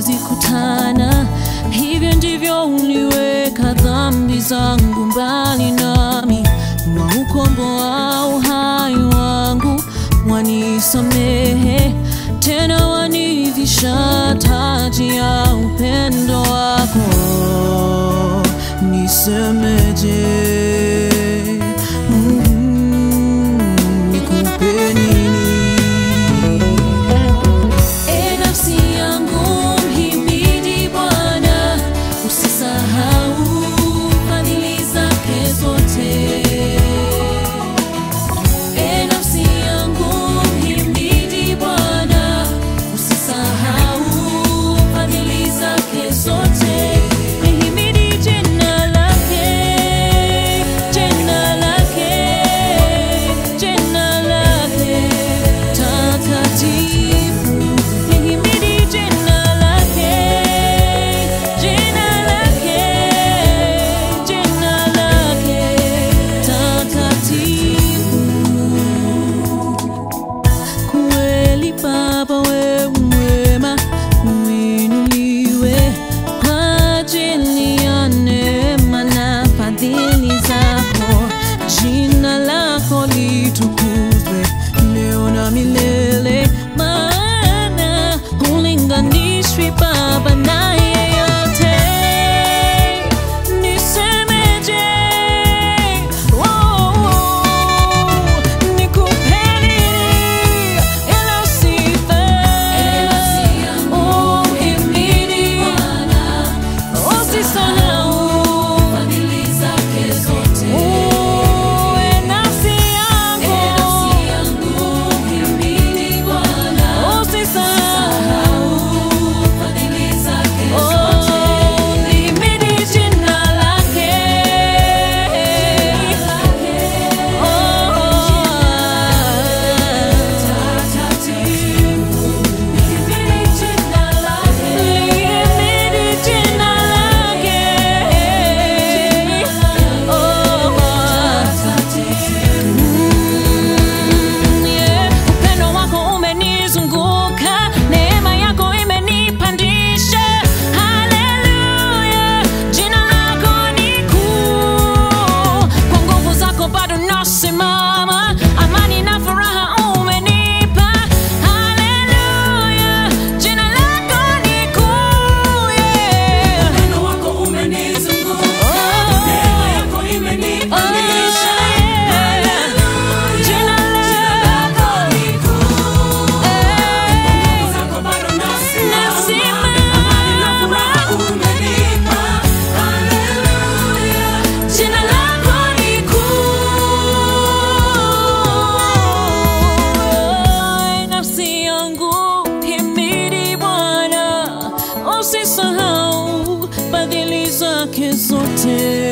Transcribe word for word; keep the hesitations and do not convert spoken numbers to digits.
hatuwezi kutana. Hivyo ndivyo uliweka dhambi zangu mbali nami. Waukomboa uhai wangu, wanisamehe. Tena wanivisha taji ya upendo wako. Nisemeje, mm, nikupe nini? E nafsi yangu mhimidi Bwana, usisahau fadhili zake zote. E nafsi yangu mhimidi Bwana, usisahau fadhili zake zote. Lihimidi jina lake, jina lake, jina lake takatifu. Lihimidi jina lake, jina lake, jina lake takatifu. Kweli Baba wewe mwema, uinuliwe kwa ajili ya neema na fadhili zako. Jina lako litukuzwe leo na milele, maana hulinganishwi Baba na yeyote. Nisemeje, oh, nikupe nini ila sifa? Oh, himidi Bwana, usisahau fadhili zake zote. Oh, e nafsi yangu, himidi Bwana, usisahau fadhili zake zote. Lihimidi jina lake, upendo wako umenizunguka, neema yako imenipandisha. Haleluya, jina lako ni kuu. Kwa nguvu zako bado nasimama, amani na furaha umenipa. Haleluya, jina lako ni kuu, yeah. Upendo wako umenizunguka, neema yako imenipandisha. Haleluya, jina lako ni kuu. Kwa nguvu zako bado nasimama, amani na furaha umenipa. Haleluya, Jina lako ni kuu. Nafsi yangu himidi Bwana, usisahau fadhili zake zote.